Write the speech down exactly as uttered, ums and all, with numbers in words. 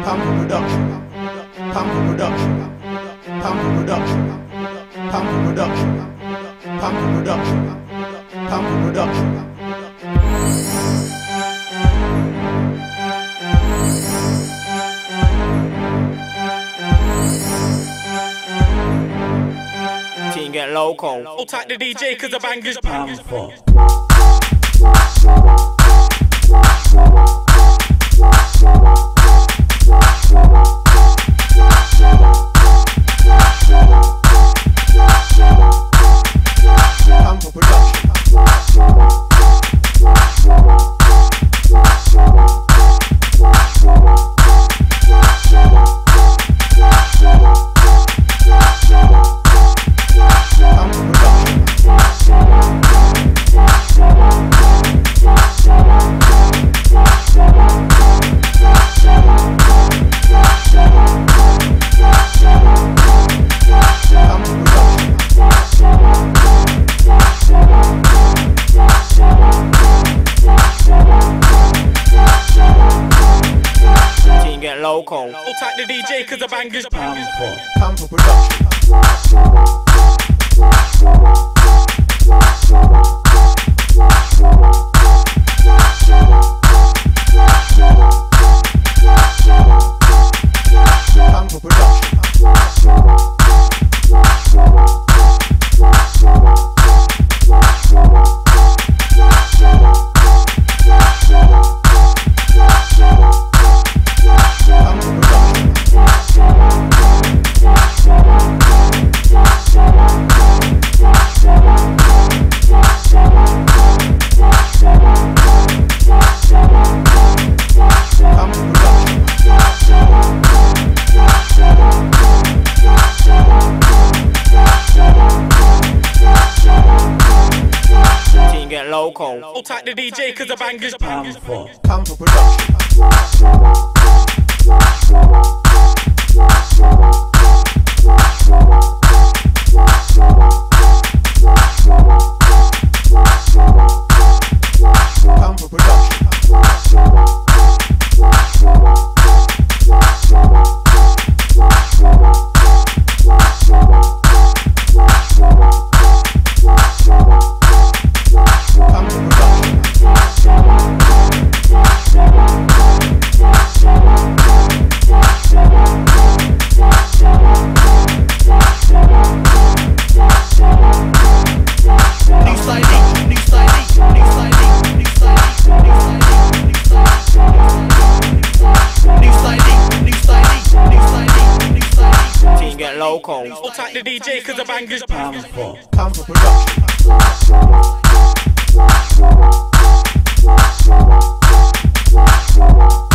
Pantha production, Pantha production, Pantha production, Pantha production, Pantha production, Pantha production. Team get local. I'll take the D J cause the bangers Pantha. Local. I'll take the D J cause the bangers Pantha. Pantha production. Pantha production. Local. I'll take the D J cause the bangers Pantha. Pantha production. Pantha production. Local. I'll take the D J cause the bangers Pantha. Pantha production.